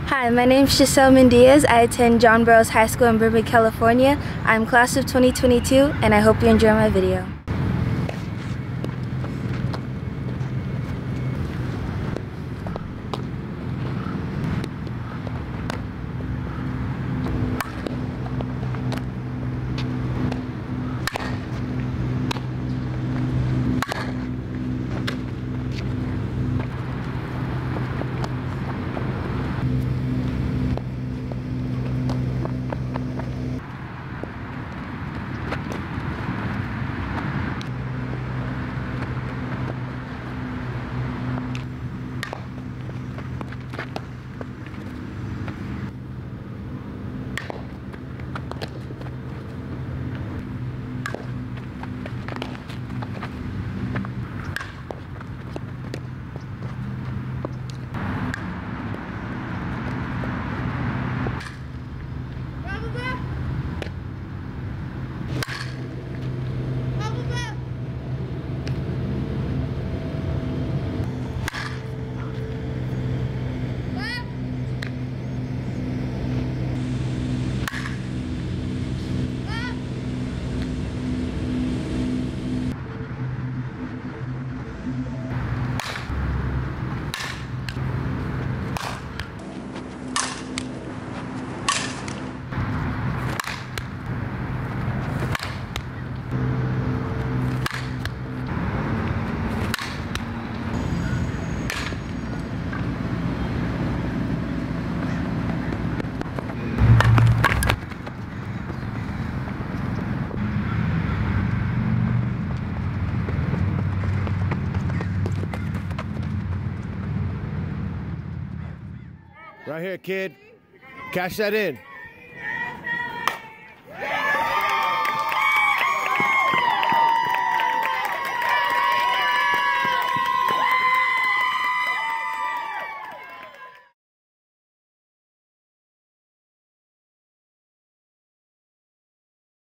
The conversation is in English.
Hi, my name is Gisselle Mendias. I attend John Burroughs High School in Burbank, California. I'm class of 2022 and I hope you enjoy my video. Right here, kid. Cash that in.